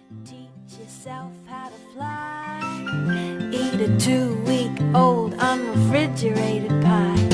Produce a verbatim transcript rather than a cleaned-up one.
Teach yourself how to fly. Eat a two-week-old unrefrigerated pie.